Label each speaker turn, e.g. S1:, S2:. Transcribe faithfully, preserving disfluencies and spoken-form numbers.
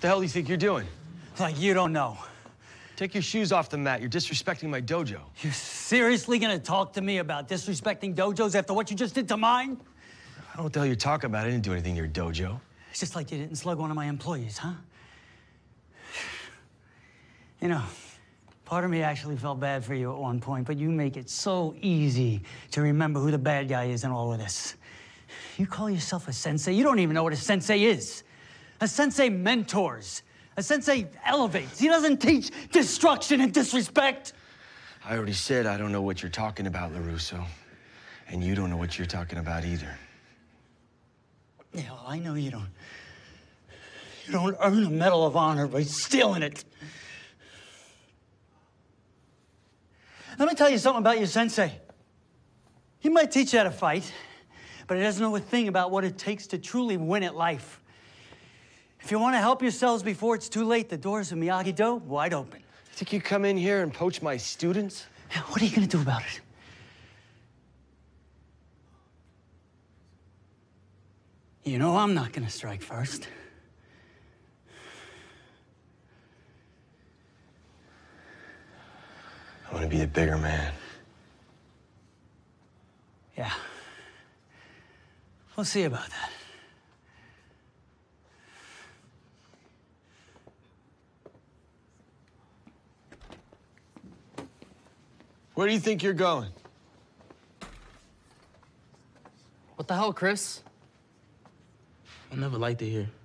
S1: the hell do you think you're doing?
S2: Like you don't know.
S1: Take your shoes off the mat. You're disrespecting my dojo.
S2: You're seriously gonna talk to me about disrespecting dojos after what you just did to mine?
S1: I don't know what the hell you're talking about. I didn't do anything to your dojo.
S2: It's just like you didn't slug one of my employees, huh? You know, part of me actually felt bad for you at one point, but you make it so easy to remember who the bad guy is in all of this. You call yourself a sensei? You don't even know what a sensei is. A sensei mentors. A sensei elevates. He doesn't teach destruction and disrespect.
S1: I already said I don't know what you're talking about, LaRusso. And you don't know what you're talking about either.
S2: Yeah, well, I know you don't. You don't earn a Medal of Honor by stealing it. Let me tell you something about your sensei. He might teach you how to fight, but he doesn't know a thing about what it takes to truly win at life. If you want to help yourselves before it's too late, the doors of Miyagi-Do wide open.
S1: You think you come in here and poach my students?
S2: What are you going to do about it? You know I'm not going to strike first.
S1: I want to be the bigger man.
S2: Yeah. We'll see about that.
S1: Where do you think you're going?
S3: What the hell, Chris? I never liked it here.